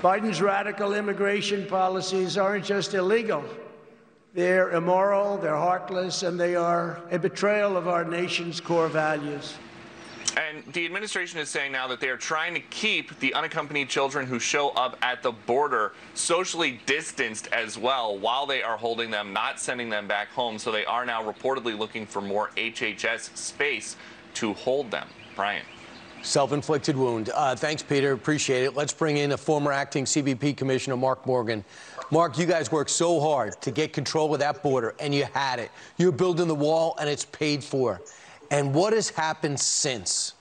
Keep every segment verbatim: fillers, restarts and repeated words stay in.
Biden's radical immigration policies aren't just illegal. They're immoral, they're heartless, and they are a betrayal of our nation's core values. And the administration is saying now that they are trying to keep the unaccompanied children who show up at the border socially distanced as well while they are holding them, not sending them back home. So they are now reportedly looking for more H H S space to hold them. Brian. Self-inflicted wound. Uh, thanks, Peter. Appreciate it. Let's bring in a former acting C B P Commissioner, Mark Morgan. Mark, you guys worked so hard to get control of that border, and you had it. You're building the wall, and it's paid for. And what has happened since?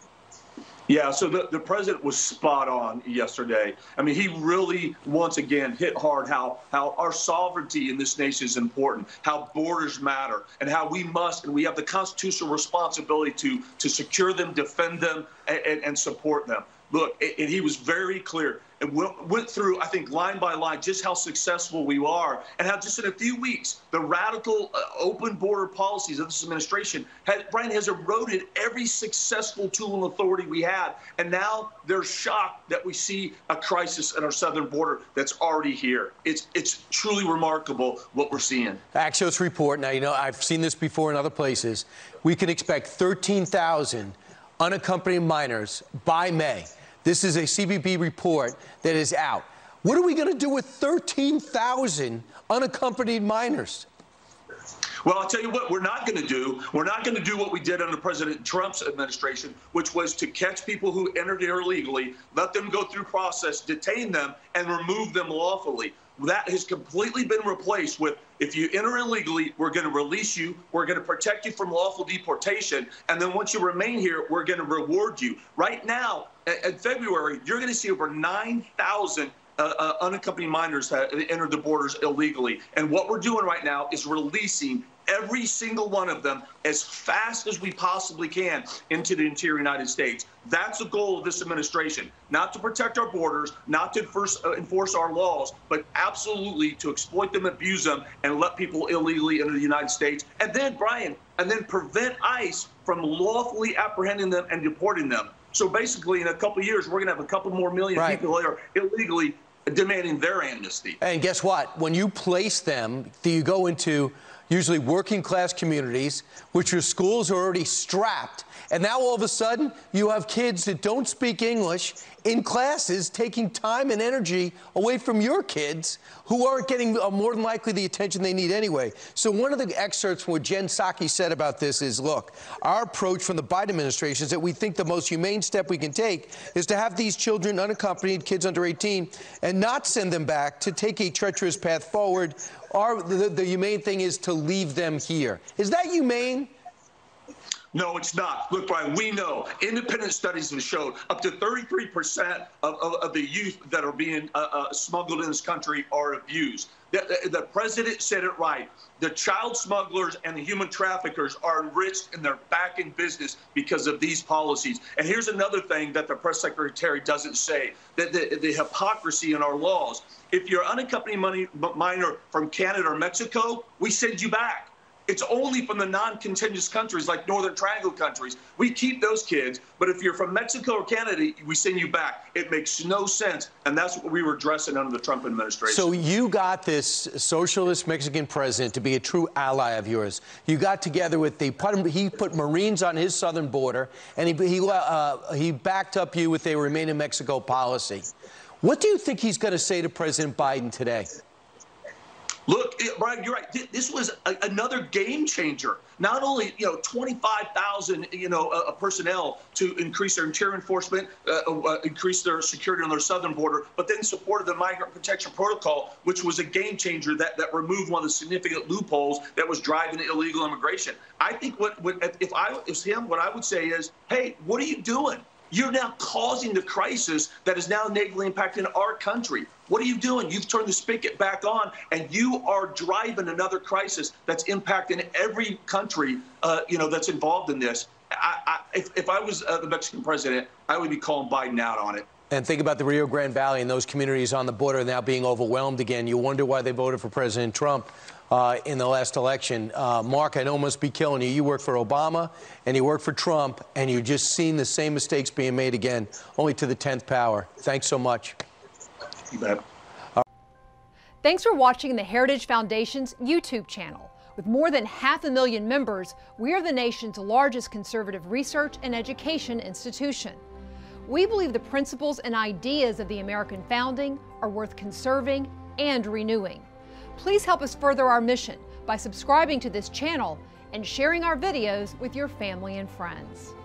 Yeah, so the, the president was spot on yesterday. I mean, he really, once again, hit hard how, how our sovereignty in this nation is important, how borders matter, and how we must, and we have the constitutional responsibility to, to secure them, defend them, and, and, and support them. Look, and he was very clear and went, went through, I think, line by line, just how successful we are and how just in a few weeks, the radical uh, open border policies of this administration, has, Brian, has eroded every successful tool and authority we had. And now they're shocked that we see a crisis at our southern border that's already here. It's, it's truly remarkable what we're seeing. Axios report, now, you know, I've seen this before in other places. We can expect thirteen thousand unaccompanied minors by May. This is a C B P report that is out. What are we going to do with thirteen thousand unaccompanied minors? Well, I'll tell you what we're not going to do. We're not going to do what we did under President Trump's administration, which was to catch people who entered here illegally, let them go through process, detain them, and remove them lawfully. That has completely been replaced with, if you enter illegally, we're going to release you, we're going to protect you from lawful deportation, and then once you remain here, we're going to reward you. Right now, in February, you're going to see over nine thousand Uh, uh, unaccompanied minors that entered the borders illegally. And what we're doing right now is releasing every single one of them as fast as we possibly can into the interior United States. That's the goal of this administration, not to protect our borders, not to enforce, uh, enforce our laws, but absolutely to exploit them, abuse them, and let people illegally enter the United States. And then, Brian, and then prevent ICE from lawfully apprehending them and deporting them. So basically, in a couple of years, we're going to have a couple more million right. people that are illegally demanding their amnesty. And guess what? When you place them, you go into usually working class communities, which your schools are already strapped. And now all of a sudden, you have kids that don't speak English in classes, taking time and energy away from your kids who aren't getting uh, more than likely the attention they need anyway. So one of the excerpts from what Jen Psaki said about this is, look, our approach from the Biden administration is that we think the most humane step we can take is to have these children, unaccompanied kids under eighteen, and not send them back to take a treacherous path forward. Our, the, the humane thing is to leave them here. Is that humane? No, it's not. Look, Brian, we know independent studies have showed up to thirty-three percent of, of, of the youth that are being uh, uh, smuggled in this country are abused. The, the, the president said it right. The child smugglers and the human traffickers are enriched and they're back in business because of these policies. And here's another thing that the press secretary doesn't say, that the, the hypocrisy in our laws. If you're unaccompanied money, minor from Canada or Mexico, we send you back. It's only from the non-contiguous countries like Northern Triangle countries. We keep those kids, but if you're from Mexico or Canada, we send you back. It makes no sense, and that's what we were addressing under the Trump administration. So you got this socialist Mexican president to be a true ally of yours. You got together with the, he put Marines on his southern border, and he, he, uh, he backed up you with a Remain in Mexico policy. What do you think he's going to say to President Biden today? Look, Brian, you're right. This was a, another game changer. Not only, you know, twenty-five thousand, you know, uh, personnel to increase their interior enforcement, uh, uh, increase their security on their southern border, but then supported the Migrant Protection Protocol, which was a game changer that, that removed one of the significant loopholes that was driving illegal immigration. I think what, what if I was him, what I would say is, hey, what are you doing? You're now causing the crisis that is now negatively impacting our country. What are you doing? You've turned the spigot back on, and you are driving another crisis that's impacting every country, uh, you know, that's involved in this. I, I, if, if I was uh, the Mexican president, I would be calling Biden out on it. And think about the Rio Grande Valley and those communities on the border now being overwhelmed again. You wonder why they voted for President Trump uh, in the last election. Uh, Mark, I know it must be killing you. You work for Obama and you work for Trump, and you've just seen the same mistakes being made again, only to the tenth power. Thanks so much. You bet. Thanks for watching the Heritage Foundation's YouTube channel. With more than half a million members, we are the nation's largest conservative research and education institution. We believe the principles and ideas of the American founding are worth conserving and renewing. Please help us further our mission by subscribing to this channel and sharing our videos with your family and friends.